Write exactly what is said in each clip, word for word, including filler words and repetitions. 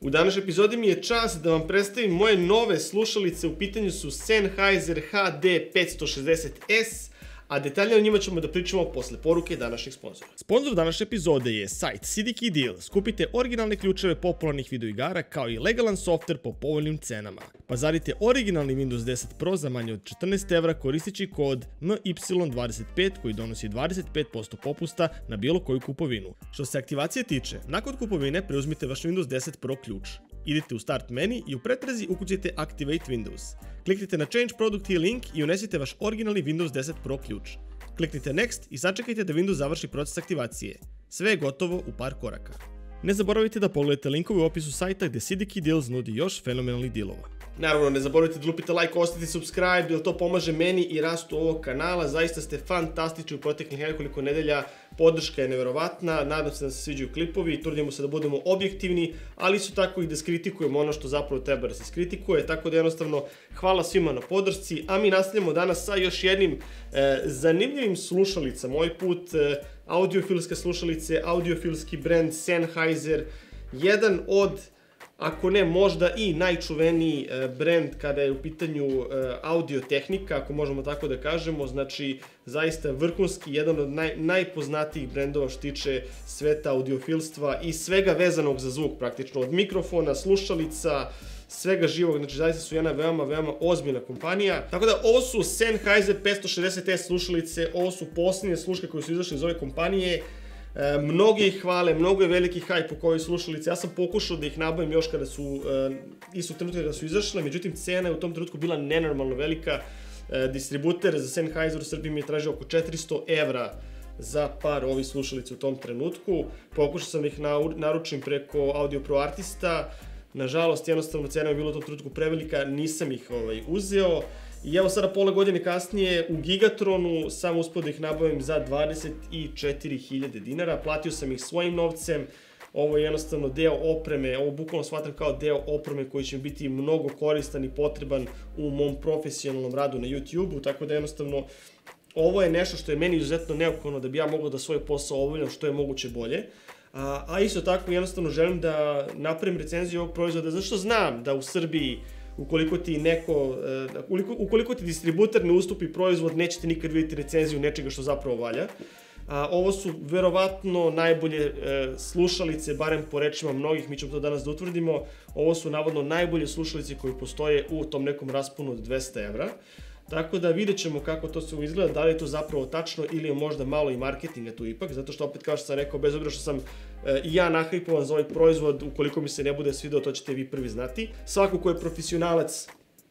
U današnjoj epizodi mi je čast da vam predstavim moje nove slušalice, u pitanju su Sennheiser H D petsto šezdeset S, a detaljnije o njima ćemo da pričamo posle poruke današnjih sponzora. Sponzor današnje epizode je sajt C D Key Deals. Kupite originalne ključeve popularnih videoigara kao i legalan softver po povoljnim cenama. Pazarite originalni Windows deset Pro za manje od četrnaest evra koristeći kod M Y dvadeset pet koji donosi dvadeset pet posto popusta na bilo koju kupovinu. Što se aktivacije tiče, nakon kupovine preuzmite vaš Windows deset Pro ključ. Idite u Start menu i u pretrazi ukucajte Activate Windows. Kliknite na Change Product Key link i unesite vaš originalni Windows deset Pro ključ. Kliknite Next i sačekajte da Windows završi proces aktivacije. Sve je gotovo u par koraka. Ne zaboravite da pogledate linkove u opisu sajta gde C D Key Deals nudi još fenomenalnih dealova. Naravno, ne zaboravite da lupite like, ostavite subscribe, jer to pomaže meni i rastu ovog kanala. Zaista ste fantastični u proteklih nekoliko nedelja, podrška je neverovatna, nadam se da se sviđaju klipovi, trudimo se da budemo objektivni, ali isto tako i da skritikujemo ono što zapravo treba da se skritikuje, tako da jednostavno hvala svima na podršci, a mi nastavljamo danas sa još jednim e, zanimljivim slušalicama, ovaj put e, audiofilske slušalice, audiofilski brand Sennheiser, jedan od, ako ne možda i najčuveniji brend kada je u pitanju audio tehnika, ako možemo tako da kažemo, znači zaista vrhunski, jedan od naj, najpoznatijih brendova što tiče sveta audiofilstva i svega vezanog za zvuk praktično, od mikrofona, slušalica, svega živog, znači zaista su jedna veoma, veoma ozbiljna kompanija. Tako da ovo su Sennheiser petsto šezdeset S slušalice, ovo su posljednje sluške koje su izašle iz ove kompanije. E, mnogi ih hvale, mnogo je veliki hajp u kojoj slušalice. Ja sam pokušao da ih nabavim još kada su, e, isto trenutka kada su izašle, međutim cena je u tom trenutku bila nenormalno velika. E, distributer za Sennheiser u Srbiji mi je tražio oko četiristo evra za par ovih slušalica u tom trenutku. Pokušao sam ih naručim preko Audio Pro Artista. Nažalost, jednostavno cena je bila u tom trenutku prevelika, nisam ih ovaj, uzeo. I evo sada pola godine kasnije u Gigatronu sam uspio da ih nabavim za dvadeset četiri hiljade dinara. Platio sam ih svojim novcem. Ovo je jednostavno deo opreme, ovo bukvalno shvatam kao deo opreme koji će biti mnogo koristan i potreban u mom profesionalnom radu na YouTube-u, tako da jednostavno ovo je nešto što je meni izuzetno neophodno da bi ja mogao da svoj posao obavljam što je moguće bolje. A, a isto tako jednostavno želim da napravim recenziju ovog proizvoda, zato što znam da u Srbiji ukoliko ti neko, ukoliko, ukoliko ti distributer ne ustupi proizvod, nećete nikad vidjeti recenziju nečega što zapravo valja. A, ovo su verovatno najbolje e, slušalice, barem po rečima mnogih, mi ćemo to danas da utvrdimo, ovo su navodno najbolje slušalice koje postoje u tom nekom rasponu od dvesta evra. Tako da vidjet ćemo kako to sve izgleda, da li je to zapravo tačno ili je možda malo i marketinga tu ipak, zato što opet kao što sam rekao, bez obzira što sam e, i ja nahajpovan za ovaj proizvod, ukoliko mi se ne bude svidao, to ćete vi prvi znati. Svako ko je profesionalac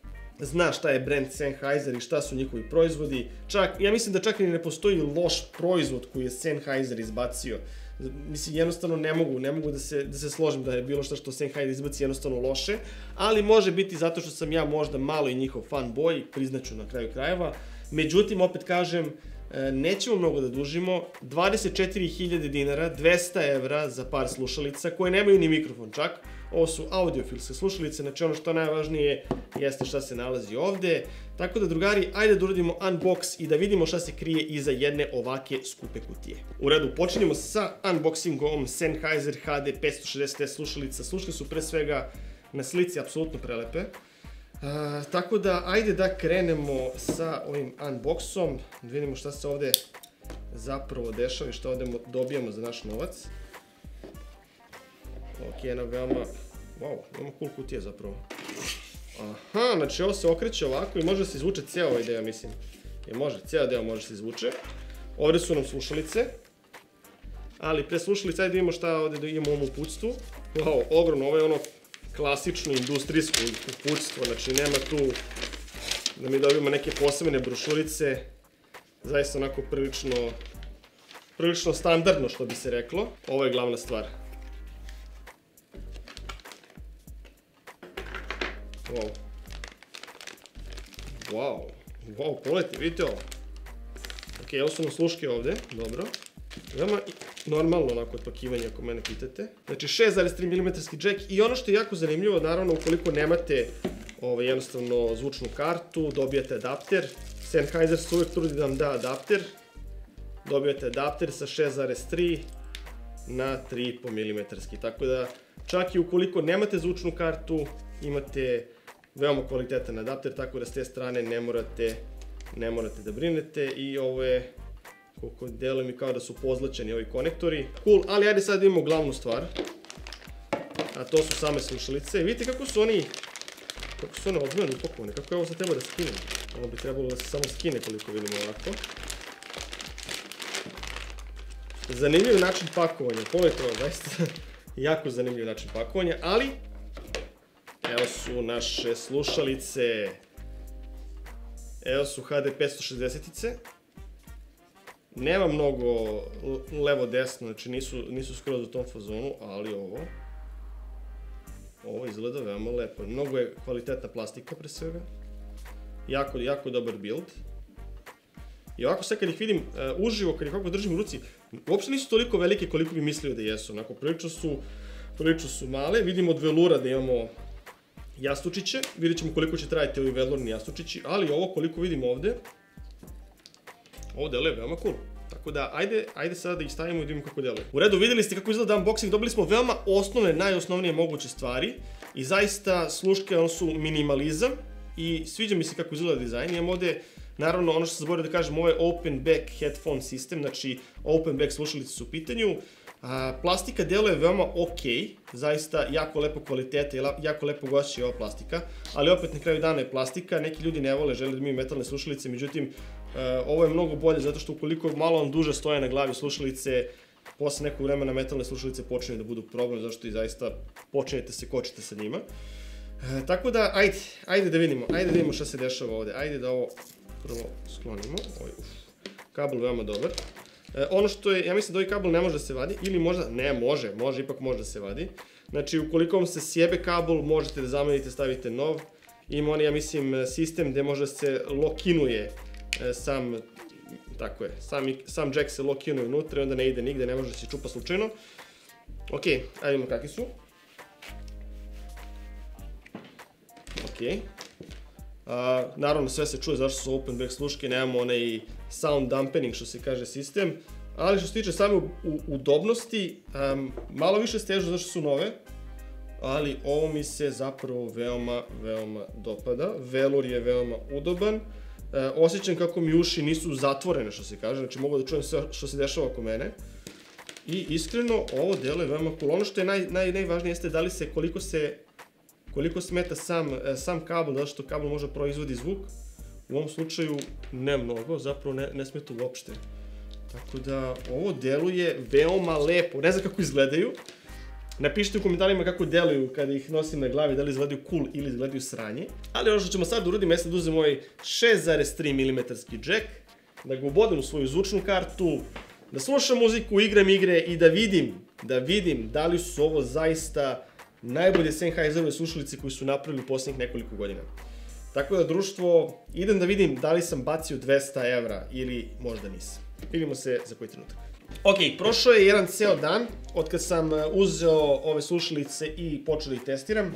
zna šta je brand Sennheiser i šta su njihovi proizvodi. Čak, ja mislim da čak i ne postoji loš proizvod koji je Sennheiser izbacio. Mislim, jednostavno ne mogu, ne mogu da se, da se složim da je bilo što što Sennheiser izbaci jednostavno loše, ali može biti zato što sam ja možda malo i njihov fanboy, priznaću na kraju krajeva. Međutim, opet kažem, nećemo mnogo da dužimo, dvadeset četiri hiljade dinara, dvesta evra za par slušalica koje nemaju ni mikrofon čak. Ovo su audiofilske slušalice, znači ono što najvažnije jeste šta se nalazi ovde. Tako da, drugari, ajde da uradimo unbox i da vidimo šta se krije iza jedne ovake skupe kutije. U redu, počinjemo sa unboxingom Sennheiser H D petsto šezdeset S slušalica. Slušalice su pre svega na slici apsolutno prelepe. A, tako da, ajde da krenemo sa ovim unboxom, da vidimo šta se ovde zapravo dešava i šta ovde dobijamo za naš novac. Ok, jedna veoma, wow, veoma cool kutija zapravo. Aha, znači ovo se okreće ovako i može se izvuče ceo ovaj deo, mislim. Je može, ceo deo može se izvuče. Ovde su nam slušalice. Ali pre slušalice, ajde da vidimo šta ovde da imamo u uputstvu. Wow, ogromno, ovo je ono klasično industrijsko uputstvo, znači nema tu da mi dobijemo neke posebne brošurice. Zaista onako prilično, prilično standardno što bi se reklo. Ovo je glavna stvar. Wow. Wow. Wow, pogledajte, vidite ovo. Ok, evo su nam sluške ovde, dobro. Veoma normalno onako odpakivanje ako mene pitate. Znači šest zarez tri milimetra džek i ono što je jako zanimljivo, naravno ukoliko nemate ovaj, jednostavno zvučnu kartu, dobijate adapter. Sennheiser se uvek trudi da vam da adapter. Dobijate adapter sa šest zarez tri na tri i po milimetra. Tako da čak i ukoliko nemate zvučnu kartu, imate veoma kvalitetan adapter, tako da s te strane ne morate, ne morate da brinete i ovo je, koliko deluje mi kao da su pozlačeni ovi konektori. Cool, ali ajde sad imamo glavnu stvar, a to su same slušalice. Vidite kako su oni, kako su one odmjene upakovane, kako je ovo sad treba da skinem. Ovo bi trebalo da se samo skine koliko vidimo ovako. Zanimljiv način pakovanja, pogledajte ovo, zaista jako zanimljiv način pakovanja, ali evo su naše slušalice, evo su H D petsto šezdeset-ice, nema mnogo levo-desno, znači nisu, nisu skroz u tom fazonu, ali ovo, ovo izgleda veoma lepo, mnogo je kvalitetna plastika pre svega, jako, jako dobar build. I ovako sad kad ih vidim uh, uživo, kad ih ovako držim u ruci, uopšte nisu toliko velike koliko bi mislio da jesu. Onako, prilično su, prilično su male. Vidimo od velura da imamo jastučiće. Vidjet ćemo koliko će trajati ovi velurni jastučići, ali ovo koliko vidimo ovde, ovo deluje veoma cool. Tako da, ajde, ajde sada da ih stavimo i da vidimo kako deluje. U redu, videli ste kako izgleda unboxing, dobili smo veoma osnovne, najosnovnije moguće stvari i zaista sluške, ono su minimalizam i sviđa mi se kako izgleda dizajn. Imam ovde, naravno, ono što sam zaboravio da kažem, ovo je open back headphone sistem, znači open back slušalice su u pitanju. A, plastika deluje veoma ok, zaista jako lepo kvaliteta i jako lepo gošće je ova plastika, ali opet na kraju dana je plastika, neki ljudi ne vole, žele da imaju metalne slušalice, međutim, a, ovo je mnogo bolje zato što ukoliko malo vam duže stoje na glavi slušalice, posle nekog vremena metalne slušalice počinju da budu problem, zato što i zaista počinjete se kočite sa njima. E, tako da, ajde, ajde da vidimo, ajde da vidimo šta se dešava ovde, ajde da ovo prvo sklonimo, oj, uf, kabel veoma dobar. E, ono što je, ja mislim da ovaj kabel ne može da se vadi, ili možda, ne, može, može, ipak može da se vadi. Znači, ukoliko vam se sjebe kabel, možete da zamenite, stavite nov. Ima on, ja mislim, sistem gde može da se lokinuje e, sam, tako je, sam, sam jack se lokinuje unutra i onda ne ide nigde, ne može da se čupa slučajno. Ok, ajde vidimo kakvi su. Ok. Uh, naravno sve se čuje zašto su open back sluške, nemamo onaj sound dampening što se kaže sistem, ali što se tiče same udobnosti, um, malo više stežu zato što su nove, ali ovo mi se zapravo veoma, veoma dopada, velur je veoma udoban, uh, osjećam kako mi uši nisu zatvorene što se kaže, znači mogu da čujem sve što se dešava oko mene i iskreno ovo delo je veoma cool. Ono što je naj, naj, najvažnije jeste da li se, koliko se koliko smeta sam, sam kabel, zato što kabel može proizvodi zvuk. U ovom slučaju ne mnogo, zapravo ne, ne smeta uopšte. Tako da ovo deluje veoma lepo, ne znam kako izgledaju. Napišite u komentarima kako deluju kada ih nosim na glavi, da li izgledaju cool ili izgledaju sranje. Ali ono što ćemo sad uraditi, ja sad uzem ovaj šest zarez tri milimetra jack, da ga ubodem u svoju zvučnu kartu, da slušam muziku, igram igre i da vidim, da vidim da li su ovo zaista najbolje Sennheiserove slušalice koji su napravili u posljednjih nekoliko godina. Tako da, društvo, idem da vidim da li sam bacio dvesta evra ili možda nisam. Vidimo se za koji trenutak. Ok, prošao je jedan ceo dan od kad sam uzeo ove slušalice i počeo da ih testiram.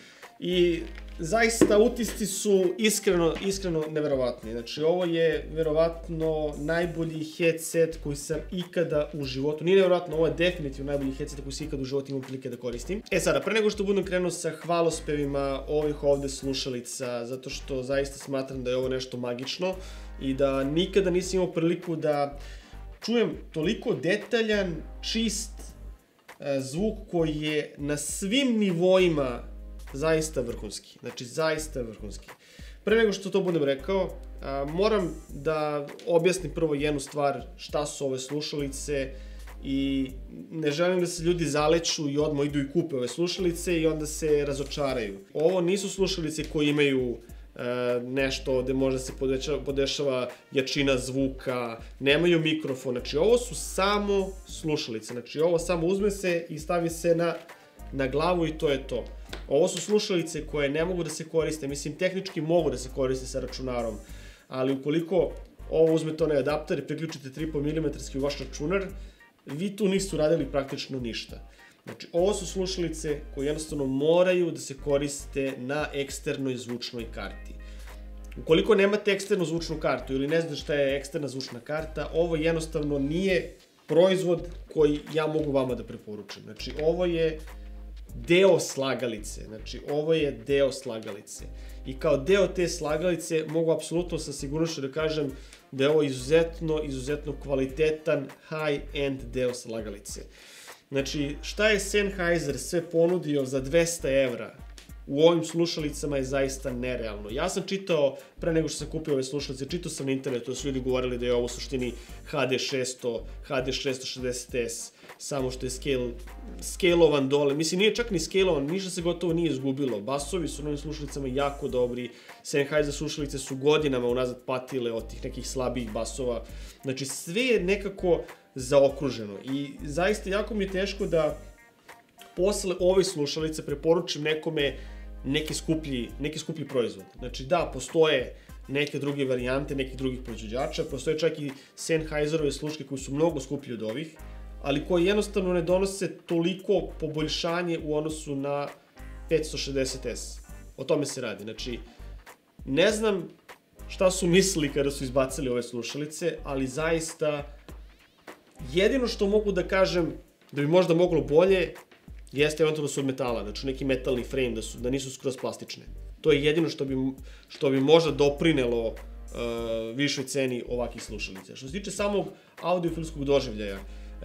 I zaista utisci su iskreno, iskreno neverovatni. Znači, ovo je verovatno najbolji headset koji sam ikada u životu, nije neverovatno, ovo je definitivno najbolji headset koji sam ikada u životu imao prilike da koristim. E sada, pre nego što budem krenuo sa hvalospevima ovih ovde slušalica, zato što zaista smatram da je ovo nešto magično i da nikada nisam imao priliku da čujem toliko detaljan, čist zvuk koji je na svim nivoima zaista vrhunski, znači zaista vrhunski. Pre nego što to budem rekao, a, moram da objasnim prvo jednu stvar, šta su ove slušalice i ne želim da se ljudi zaleću i odmah idu i kupe ove slušalice i onda se razočaraju. Ovo nisu slušalice koje imaju a, nešto gde možda se podešava, podešava jačina zvuka, nemaju mikrofon, znači ovo su samo slušalice, znači ovo samo uzme se i stavi se na, na glavu i to je to. Ovo su slušalice koje ne mogu da se koriste, mislim tehnički mogu da se koriste sa računarom, ali ukoliko ovo uzmete onaj adapter i priključite tri i po milimetra u vaš računar, vi tu nisu radili praktično ništa. Znači, ovo su slušalice koje jednostavno moraju da se koriste na eksternoj zvučnoj karti. Ukoliko nemate eksternu zvučnu kartu ili ne znate šta je eksterna zvučna karta, ovo jednostavno nije proizvod koji ja mogu vama da preporučim. Znači, ovo je deo slagalice, znači ovo je deo slagalice. I kao deo te slagalice mogu apsolutno sa sigurnošću da kažem da je ovo izuzetno, izuzetno kvalitetan high-end deo slagalice. Znači, šta je Sennheiser sve ponudio za dvesta evra u ovim slušalicama je zaista nerealno. Ja sam čitao, pre nego što sam kupio ove slušalice, čitao sam na internetu da su ljudi govorili da je ovo u suštini H D šesto, H D šesto šezdeset S, samo što je scale, scale-ovan dole. Mislim, nije čak ni scale-ovan, ništa se gotovo nije izgubilo. Basovi su na ovim slušalicama jako dobri, Sennheiser slušalice su godinama unazad patile od tih nekih slabijih basova. Znači, sve je nekako zaokruženo i zaista jako mi je teško da posle ove slušalice preporučim nekome neki skuplji, neki skuplji proizvod. Znači da, postoje neke druge varijante, nekih drugih proizvođača, postoje čak i Sennheiserove sluške koji su mnogo skuplji od ovih, ali koji jednostavno ne donose toliko poboljšanje u odnosu na petsto šezdeset S. O tome se radi. Znači, ne znam šta su mislili kada su izbacili ove slušalice, ali zaista jedino što mogu da kažem da bi možda moglo bolje jeste eventualno da su od metala, znači neki metalni frame, da, su, da nisu skroz plastične. To je jedino što bi, što bi možda doprinelo uh, višoj ceni ovakih slušalica. Što se tiče samog audiofilskog doživljaja, uh,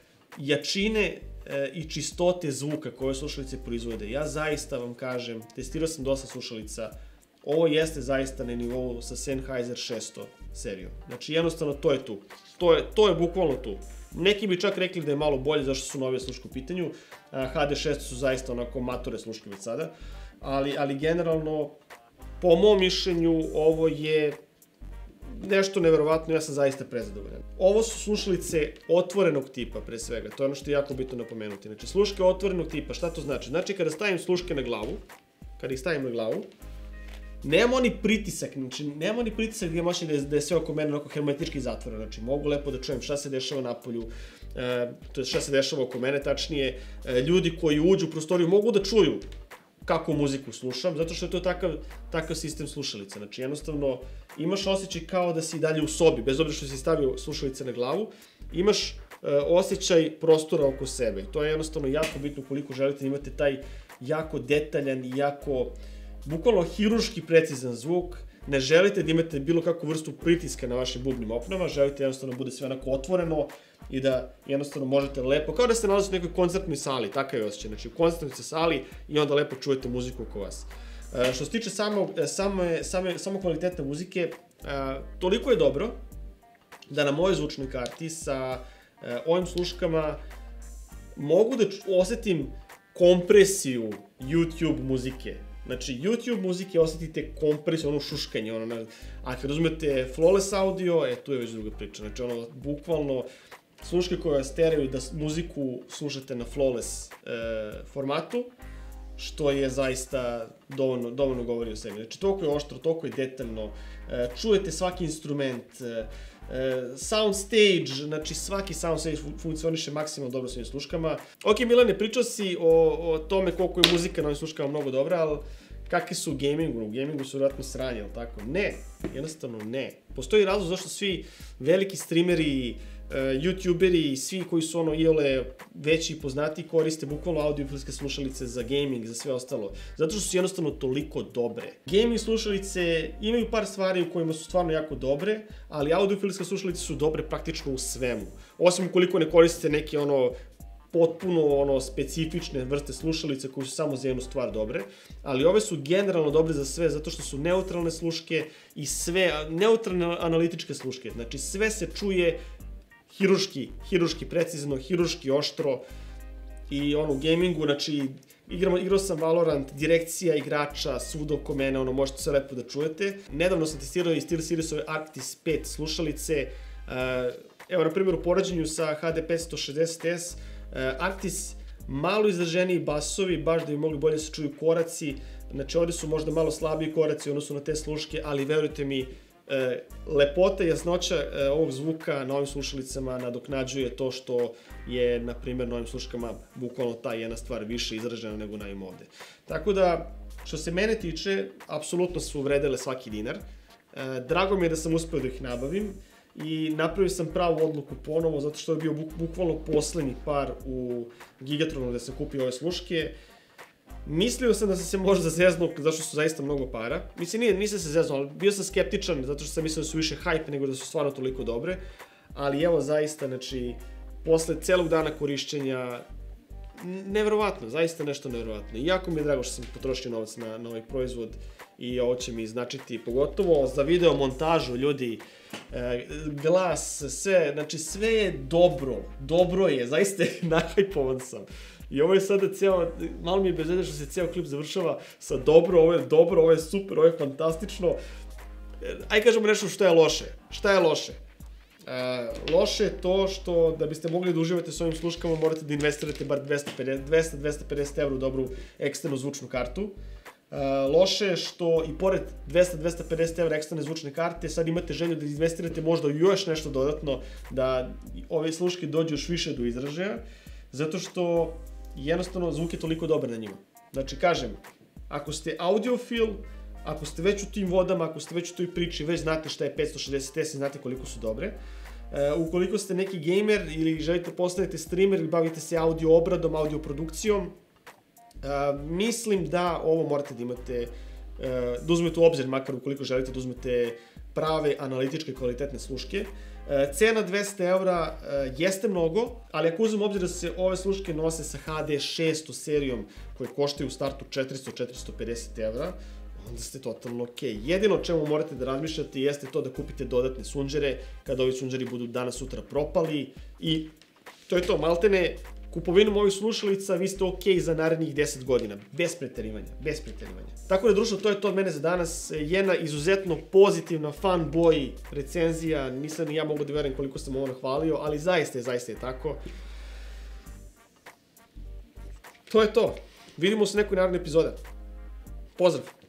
jačine uh, i čistote zvuka koje slušalice proizvode, ja zaista vam kažem, testirao sam dosta slušalica, ovo jeste zaista na nivou sa Sennheiser šesto serijom. Znači jednostavno to je tu. To je, to je bukvalno tu. Neki bi čak rekli da je malo bolje zašto su nove sluške u pitanju. H D šesto su zaista onako matore sluške već sada. Ali, ali generalno, po mom mišljenju, ovo je nešto neverovatno, ja sam zaista prezadovoljan. Ovo su slušalice otvorenog tipa, pre svega. To je ono što je jako bitno napomenuti. Znači, sluške otvorenog tipa, šta to znači? Znači, kada stavim sluške na glavu, kada ih stavim na glavu, nema oni pritisak, znači nema oni pritisak gdje može da je, da je sve oko mene onako hermetički zatvoreno, znači mogu lepo da čujem šta se dešava napolju, e, to je šta se dešava oko mene, tačnije, e, ljudi koji uđu u prostoriju mogu da čuju kakvu muziku slušam, zato što je to takav, takav sistem slušalica, znači jednostavno imaš osjećaj kao da si dalje u sobi, bez obzira što si stavio slušalice na glavu, imaš e, osjećaj prostora oko sebe, to je jednostavno jako bitno koliko želite da imate taj jako detaljan i jako bukvalno hirurški precizan zvuk, ne želite da imate bilo kakvu vrstu pritiska na vašim bubnim opnama, želite jednostavno da bude sve onako otvoreno i da jednostavno možete lepo, kao da ste nalazite u nekoj koncertnoj sali, takav je osjećaj, znači u koncertnoj sali i onda lepo čujete muziku oko vas. E, što se tiče samo, same, same, samo kvalitetne muzike, e, toliko je dobro da na mojoj zvučnoj karti sa e, ovim sluškama mogu da osetim kompresiju YouTube muzike. Znači, YouTube muzike osetite kompresiju, ono šuškanje, ono, a kad uzmete Flawless Audio, e, tu je već druga priča. Znači, ono, bukvalno, sluške koje vas teraju da muziku slušate na Flawless e, formatu, što je zaista dovoljno, dovoljno govori o sebi. Znači, toliko je oštro, toliko je detaljno, e, čujete svaki instrument, e, soundstage, znači svaki soundstage funkcioniše maksimalno dobro s ovim sluškama. Ok, Milane, pričao si o, o tome koliko je muzika na ovim sluškama mnogo dobra, ali kakvi su u gamingu? U gamingu su vjerojatno sranje, ali tako? Ne, jednostavno ne. Postoji razlog zašto svi veliki streameri, uh, youtuberi i svi koji su ono iole veći i poznati koriste bukvalno audiofilske slušalice za gaming, za sve ostalo. Zato što su jednostavno toliko dobre. Gaming slušalice imaju par stvari u kojima su stvarno jako dobre, ali audiofilske slušalice su dobre praktično u svemu. Osim ukoliko ne koristite neke ono potpuno ono specifične vrste slušalice koje su samo za jednu stvar dobre, ali ove su generalno dobre za sve zato što su neutralne sluške i sve, neutralne analitičke sluške, znači sve se čuje hirurški, hirurški precizno, hirurški oštro i ono u gamingu, znači igramo, igrao sam Valorant, direkcija igrača svud oko mene, ono možete sve lepo da čujete. Nedavno sam testirao i SteelSeriesove Arctis pet slušalice, evo na primjer u poređenju sa H D petsto šezdeset S, Arctis malo izraženiji basovi, baš da bi mogli bolje se čuju koraci, znači ovdje su možda malo slabiji koraci u odnosu na te sluške, ali verujte mi, lepota i jasnoća ovog zvuka na ovim slušalicama nadoknađuje to što je, na primjer, na ovim sluškama bukvalno ta jedna stvar više izražena nego na ovim ovde. Tako da, što se mene tiče, apsolutno su vredele svaki dinar. Drago mi je da sam uspeo da ih nabavim i napravio sam pravu odluku ponovo zato što je bio bukvalno poslednji par u Gigatronu gde sam kupio ove sluške Mislio sam da sam se možda zeznuo, zašto su zaista mnogo para. Mislim, nije, nisam se zeznuo, ali bio sam skeptičan, zato što sam mislio da su više hype nego da su stvarno toliko dobre. Ali evo, zaista, znači, posle celog dana korišćenja, neverovatno, zaista nešto neverovatno. I jako mi je drago što sam potrošio novac na, na ovaj proizvod i ovo će mi značiti, pogotovo za video montažu, ljudi, e, glas, sve, znači sve je dobro, dobro je, zaista nahajpovan sam. I ovo je sada cijelo, malo mi je bez veze što se cijel klip završava sa dobro, ovo je dobro, ovo je super, ovo je fantastično. Aj kažemo nešto što je loše. Šta je loše? Uh, loše je to što da biste mogli da uživate s ovim sluškama morate da investirate bar dvesta do dvesta pedeset evra u dobru eksternu zvučnu kartu. Uh, loše je što i pored dvesta do dvesta pedeset evra eksterne zvučne karte sad imate želju da investirate možda još nešto dodatno da ove sluške dođu još više do izražaja, zato što jednostavno zvuk je toliko dobar na njima. Znači kažem, ako ste audiofil, ako ste već u tim vodama, ako ste već u toj priči, već znate šta je petsto šezdeset S i znate koliko su dobre. E, ukoliko ste neki gamer ili želite postanete streamer ili bavite se audio obradom, audio produkcijom, e, mislim da ovo morate da imate, e, da uzmete u obzir, makar ukoliko želite da uzmete prave analitičke kvalitetne sluške. E, cena dvesta evra e, jeste mnogo, ali ako uzmem obzir da se ove sluške nose sa H D šestom serijom koje koštaju u startu četiristo do četiristo pedeset evra, onda ste totalno okej. Jedino o čemu morate da razmišljate jeste to da kupite dodatne sunđere, kada ovi sunđeri budu danas sutra propali i to je to, maltene, kupovinom ovih slušalica vi ste okej za narednih deset godina, bez preterivanja, bez preterivanja. Tako da, društvo, to je to od mene za danas. Jedna izuzetno pozitivna fanboy recenzija, nisam ni ja mogu da verujem koliko sam ovo nahvalio, ali zaista je, zaista je tako. To je to. Vidimo se u nekoj narednoj epizode. Pozdrav!